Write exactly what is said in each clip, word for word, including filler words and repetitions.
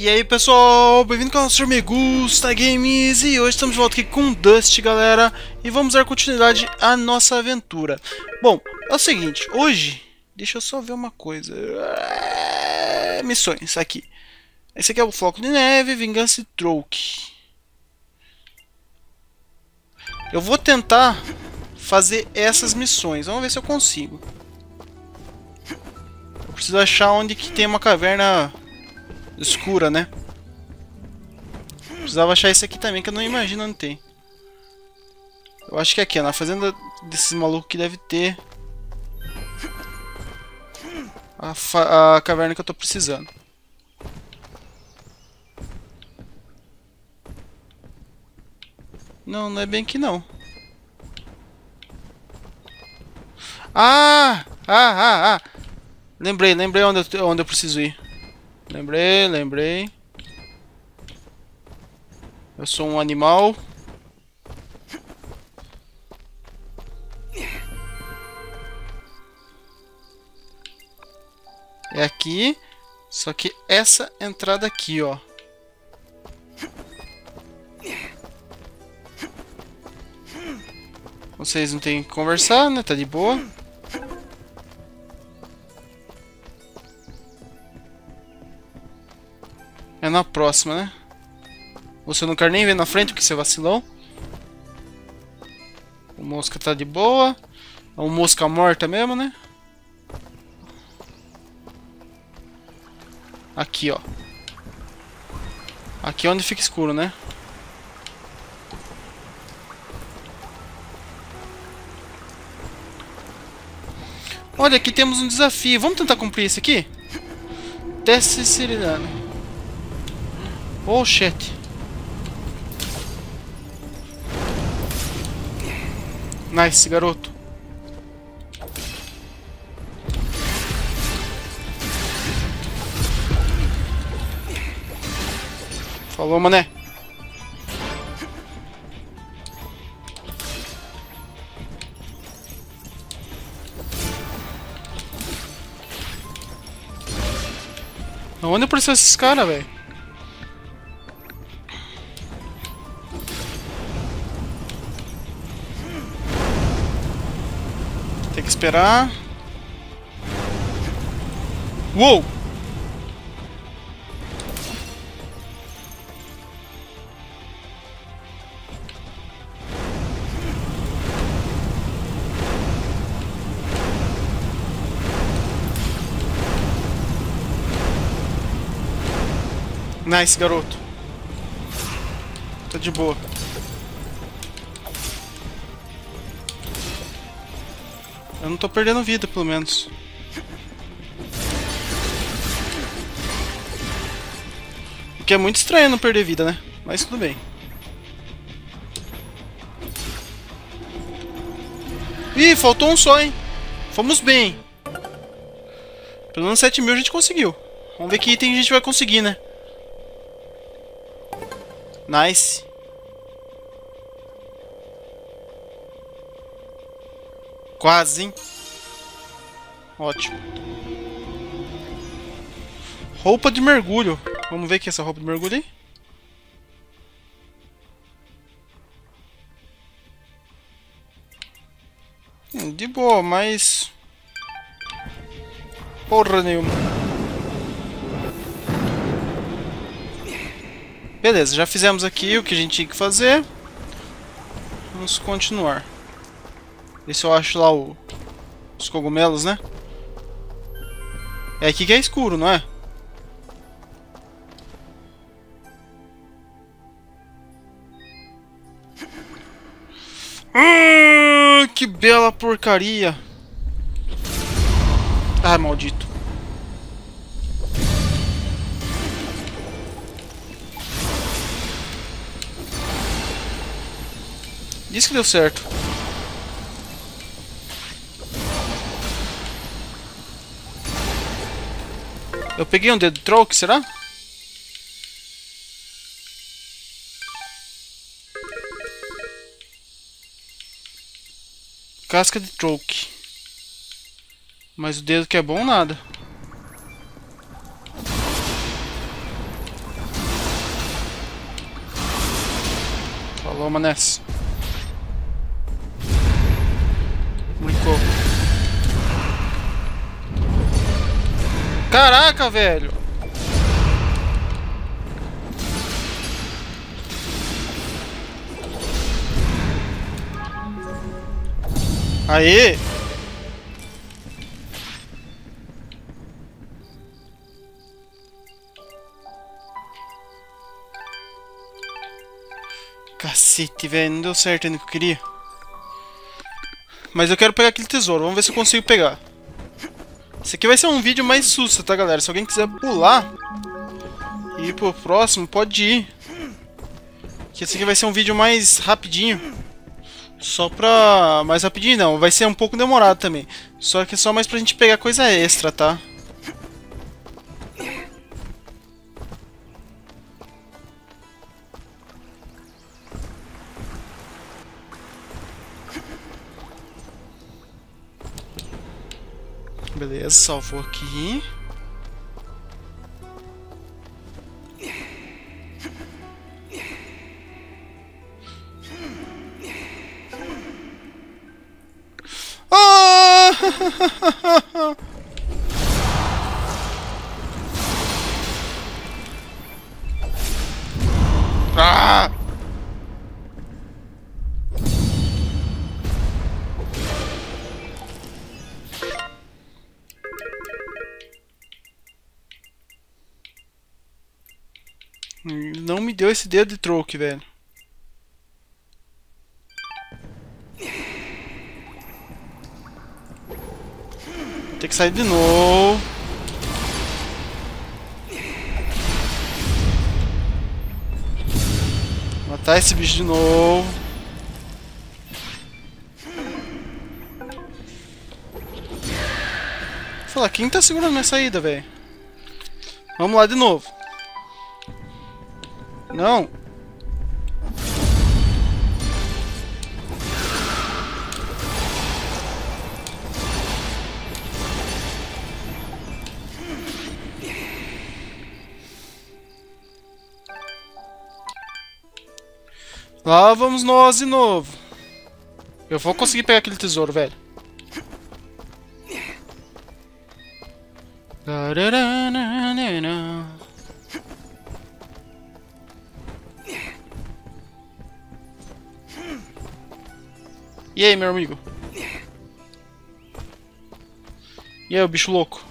E aí pessoal, bem-vindo ao canal senhor Me Gusta Games. E hoje estamos de volta aqui com Dust, galera. E vamos dar continuidade à nossa aventura. Bom, é o seguinte, hoje... Deixa eu só ver uma coisa... É... Missões, aqui. Esse aqui é o Floco de Neve, Vingança e Troke. Eu vou tentar fazer essas missões. Vamos ver se eu consigo. Eu preciso achar onde que tem uma caverna... escura, né? Precisava achar esse aqui também, que eu não imagino onde tem. Eu acho que é aqui, ó, na fazenda desses malucos que deve ter a, fa a caverna que eu tô precisando. Não, não é bem aqui não. Ah! Ah, ah, ah! Lembrei, lembrei onde eu, onde eu preciso ir. Lembrei, lembrei. Eu sou um animal. É aqui. Só que essa entrada aqui, ó. Vocês não tem que conversar, né? Tá de boa. É na próxima, né? Você não quer nem ver na frente porque você vacilou. O mosca tá de boa. É uma mosca morta mesmo, né? Aqui, ó. Aqui é onde fica escuro, né? Olha, aqui temos um desafio. Vamos tentar cumprir esse aqui? Teste serenidade. Oh, shit. Nice, garoto. Falou, mané. Onde apareceu esses caras, velho? Tem que esperar. Uou! Nice, garoto. Tá de boa. Eu não tô perdendo vida, pelo menos. O que é muito estranho não perder vida, né? Mas tudo bem. Ih, faltou um só, hein? Fomos bem. Pelo menos sete mil a gente conseguiu. Vamos ver que item a gente vai conseguir, né? Nice. Quase, hein? Ótimo. Roupa de mergulho. Vamos ver aqui essa roupa de mergulho aí. Hum, de boa, mas... porra nenhuma. Beleza, já fizemos aqui o que a gente tinha que fazer. Vamos continuar. Ver se eu acho lá o... os cogumelos, né? É aqui que é escuro, não é? Ah, que bela porcaria! Ai, maldito. Diz que deu certo. Eu peguei um dedo troke, será? Casca de troke. Mas o dedo que é bom, nada. Falou, manes. Brincou. Caraca, velho. Aê! Cacete, velho, não deu certo ainda que eu queria. Mas eu quero pegar aquele tesouro, vamos ver se eu consigo pegar. Esse aqui vai ser um vídeo mais susto, tá, galera? Se alguém quiser pular e ir pro próximo, pode ir. Que esse aqui vai ser um vídeo mais rapidinho. Só pra... mais rapidinho não, vai ser um pouco demorado também. Só que é só mais pra gente pegar coisa extra, tá? Beleza, salvou aqui. Ah! Ah! Não me deu esse dedo de troque, velho. Vou ter que sair de novo. Matar esse bicho de novo. Fala, quem tá segurando minha saída, velho? Vamos lá de novo. Não. Lá vamos nós de novo. Eu vou conseguir pegar aquele tesouro, velho. E aí, meu amigo? E aí, o bicho louco?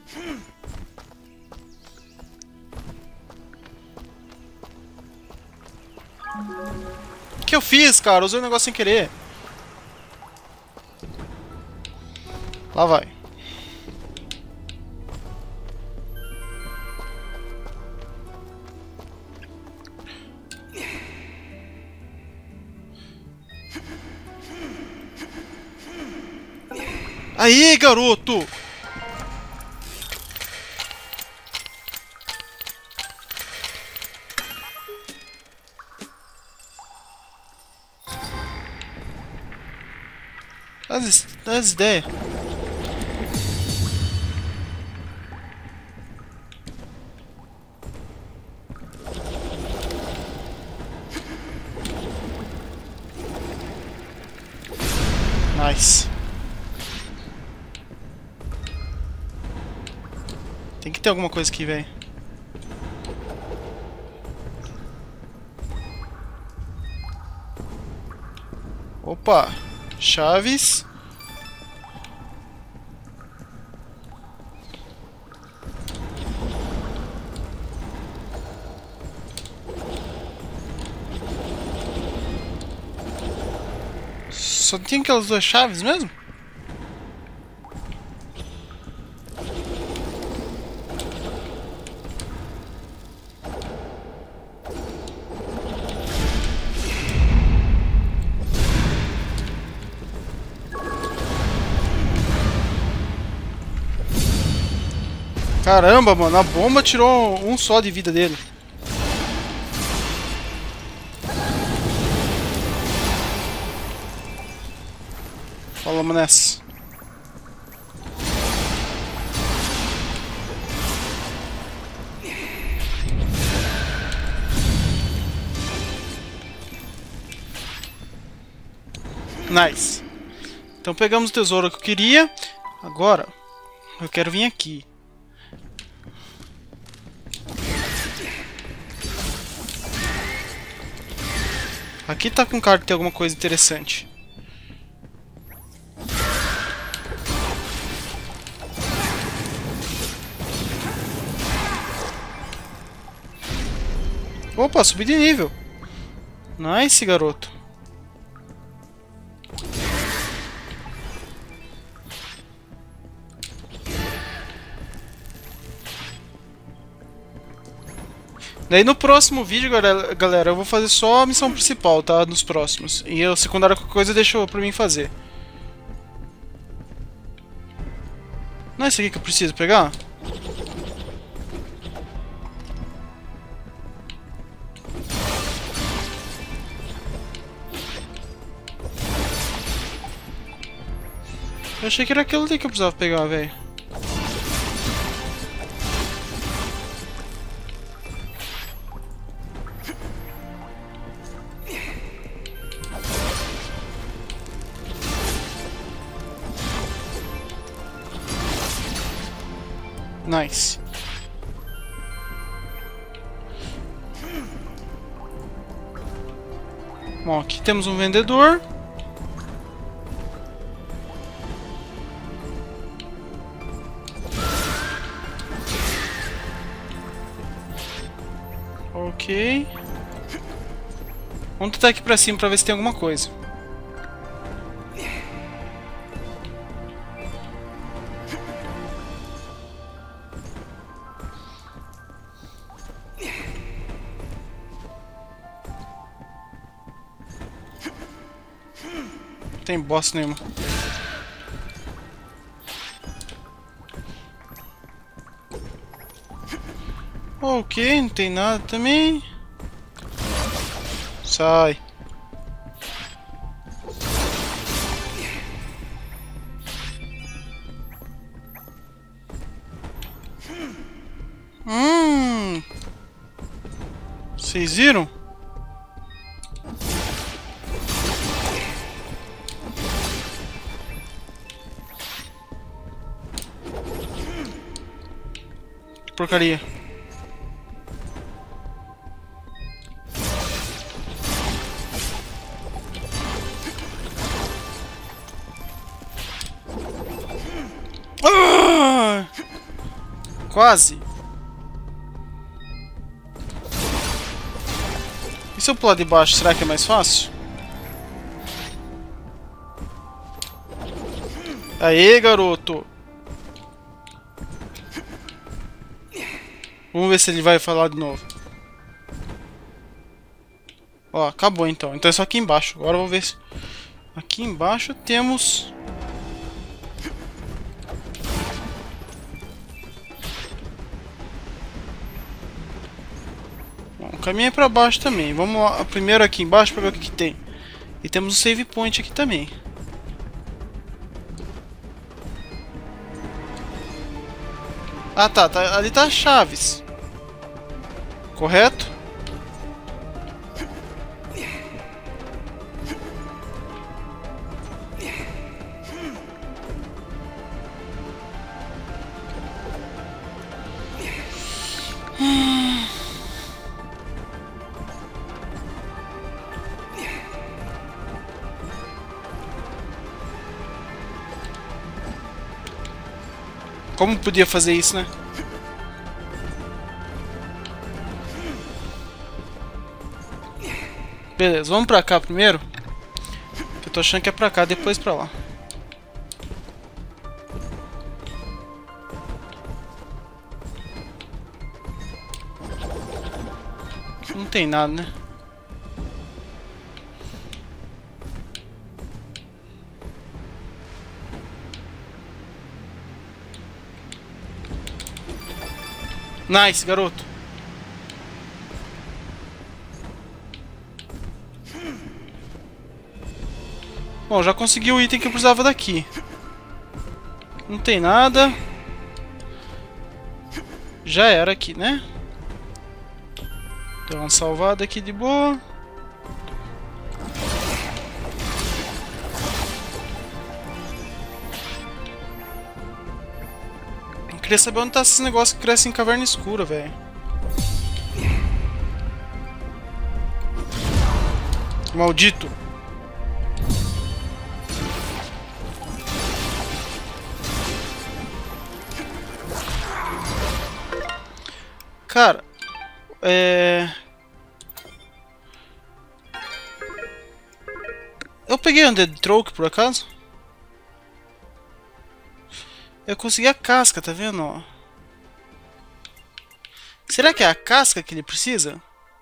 O que eu fiz, cara? Usei o negócio sem querer. Lá vai. Aí, garoto! As, as ideias. Nice. Tem que ter alguma coisa aqui, velho. Opa! Chaves. Só tem aquelas duas chaves mesmo? Caramba, mano, a bomba tirou um só de vida dele. Falamos nessa. Nice. Então pegamos o tesouro que eu queria. Agora, eu quero vir aqui. Aqui tá com cara que tem alguma coisa interessante. Opa, subi de nível. Nice, garoto. Daí no próximo vídeo, galera, eu vou fazer só a missão principal, tá? Nos próximos. E a secundária, qualquer coisa, deixa pra mim fazer. Não é isso aqui que eu preciso pegar? Eu achei que era aquilo ali que eu precisava pegar, velho. Nice. Bom, aqui temos um vendedor. Ok. Vamos tentar aqui pra cima pra ver se tem alguma coisa. Não tem bosta nenhuma. Ok, não tem nada também. Sai. Hum. Vocês viram? Que porcaria. Ah! Quase. E se eu pular de baixo, será que é mais fácil? Aê, garoto! Vamos ver se ele vai falar de novo. Ó, acabou então. Então é só aqui embaixo. Agora vamos ver se... Aqui embaixo temos... Bom, o caminho é pra baixo também. Vamos lá, primeiro aqui embaixo pra ver o que, que tem. E temos um save point aqui também. Ah tá, tá ali tá as chaves. Correto? Como podia fazer isso, né? Beleza, vamos pra cá primeiro. Eu tô achando que é pra cá, depois pra lá. Não tem nada, né? Nice, garoto. Bom, já consegui o item que eu precisava daqui. Não tem nada. Já era aqui, né? Deu uma salvada aqui de boa. Queria saber onde tá esses negócios que crescem em caverna escura, velho. Maldito. Cara, é... eu peguei um Dead Troke por acaso? Eu consegui a casca, tá vendo? Ó. Será que é a casca que ele precisa?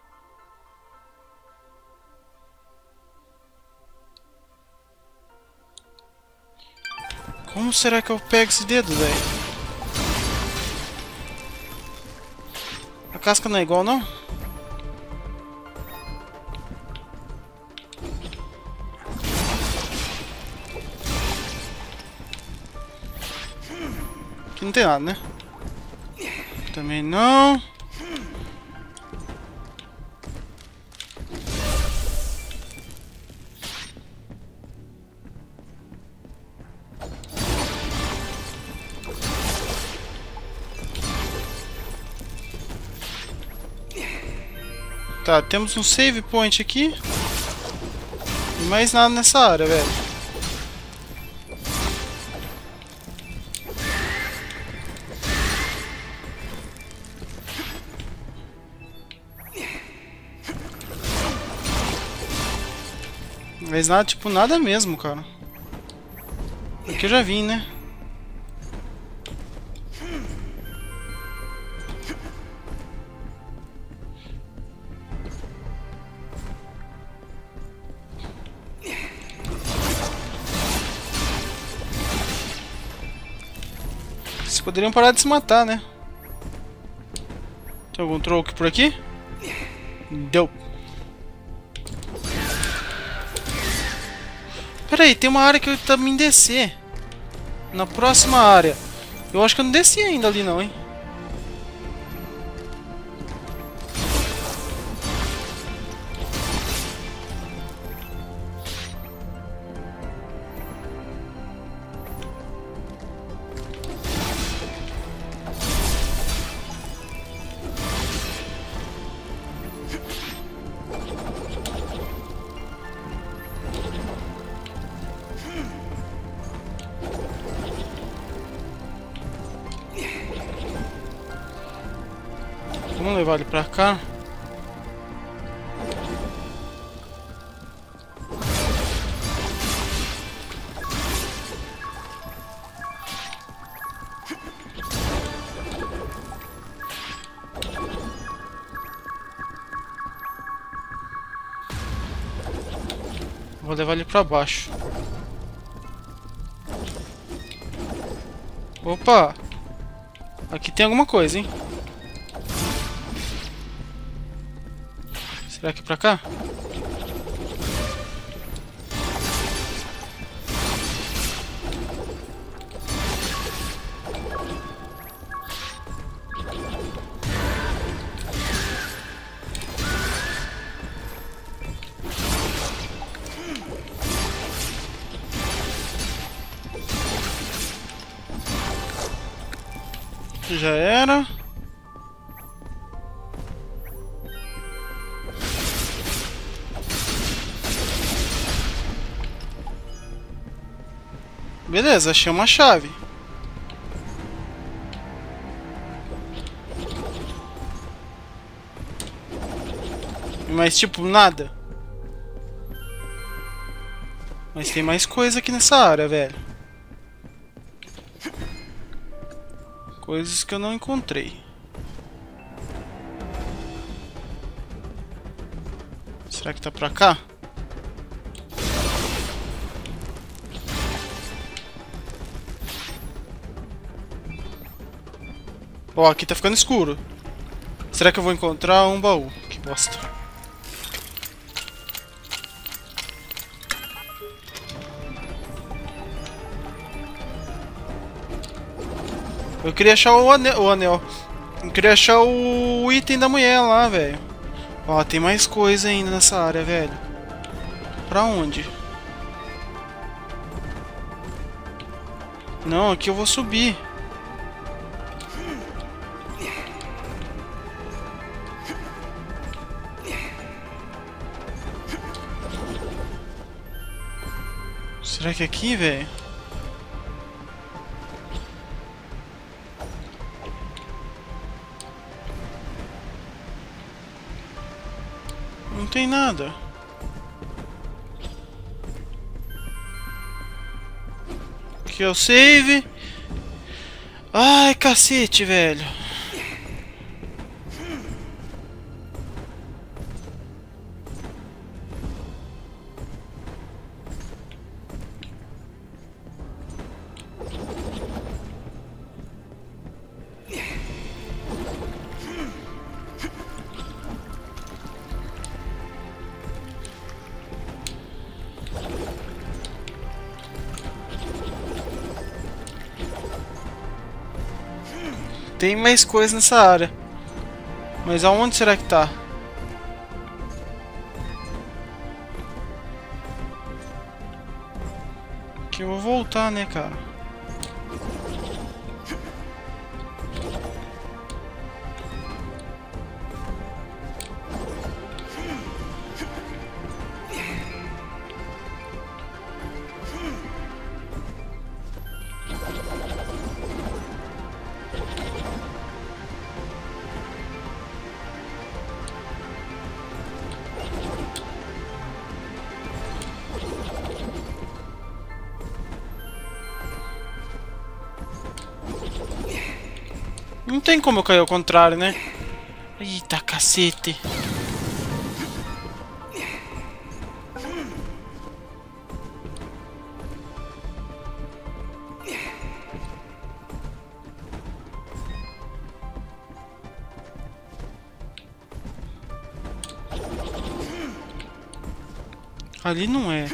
Como será que eu pego esse dedo, velho? A casca não é igual, não? Aqui não tem nada, né? Também não. Tá, temos um save point aqui. E mais nada nessa área, velho. Mais nada, tipo, nada mesmo, cara. Aqui eu já vim, né? Vocês poderiam parar de se matar, né? Tem algum troco por aqui? Deu. Pera aí, tem uma área que eu também descer. Na próxima área. Eu acho que eu não desci ainda ali não, hein? Vamos levar ele pra cá. Vou levar ele pra baixo. Opa! Aqui tem alguma coisa, hein? Será que é pra cá? Já era. Beleza, achei uma chave. Mas tipo, nada. Mas tem mais coisa aqui nessa área, velho. Coisas que eu não encontrei. Será que tá pra cá? Ó, aqui tá ficando escuro. Será que eu vou encontrar um baú? Que bosta. Eu queria achar o anel, o anel. Eu queria achar o item da mulher lá, velho. Ó, tem mais coisa ainda nessa área, velho. Pra onde? Não, aqui eu vou subir. Será que é aqui, velho? Não tem nada. Aqui é o save. Ai, cacete, velho. Tem mais coisa nessa área. Mas aonde será que tá? Que eu vou voltar, né, cara? Não tem como eu cair ao contrário, né? Eita, cacete. Ali não é.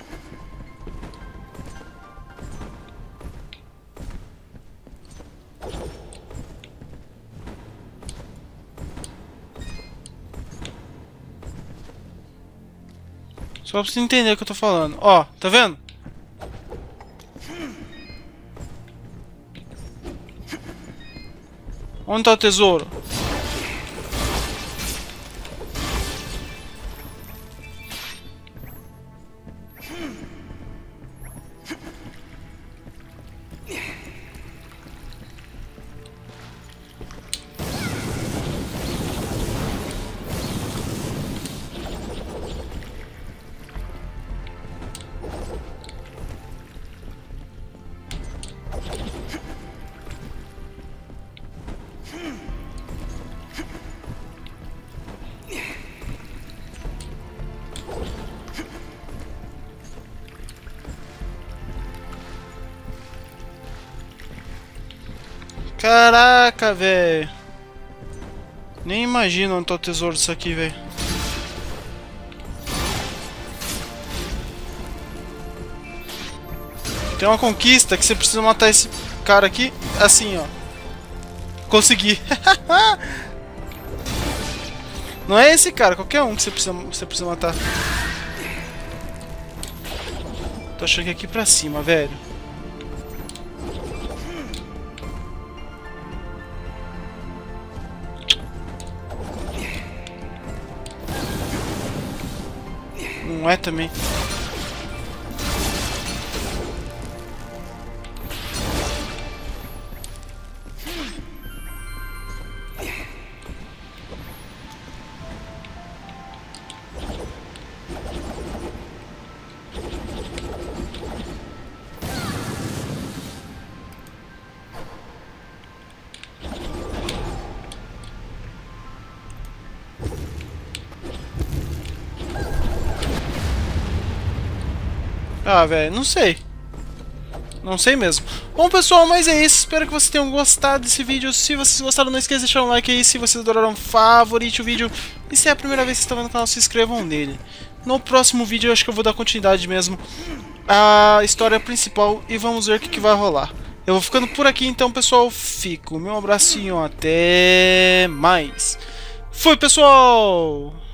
Só pra você entender o que eu tô falando. Ó, tá vendo? Onde tá o tesouro? Caraca, velho. Nem imagino onde tá o tesouro disso aqui, velho. Tem uma conquista que você precisa matar esse cara aqui, assim, ó. Consegui. Não é esse cara, qualquer um que você precisa, você precisa matar. Tô achando que é aqui pra cima, velho. Não é também. Ah, velho, não sei. Não sei mesmo. Bom, pessoal, mas é isso. Espero que vocês tenham gostado desse vídeo. Se vocês gostaram, não esqueça de deixar um like aí. Se vocês adoraram, favorite o vídeo. E se é a primeira vez que vocês estão vendo o canal, se inscrevam nele. No próximo vídeo, eu acho que eu vou dar continuidade mesmo à história principal. E vamos ver o que, que vai rolar. Eu vou ficando por aqui, então, pessoal. Fico. Meu abracinho. Até mais. Fui, pessoal!